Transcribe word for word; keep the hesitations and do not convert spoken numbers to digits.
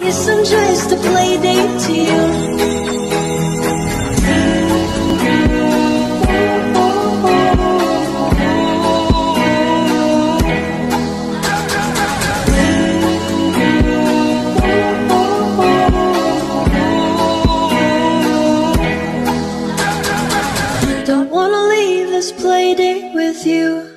guess I'm just a play date to you. Don't wanna leave this play date with you.